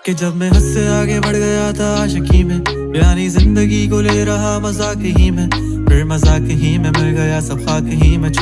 कि जब मैं हद से आगे बढ़ गया था आशिकी में, यानी जिंदगी को ले रहा मजाक ही में, फिर मजाक ही में मिल गया सब खाक ही में।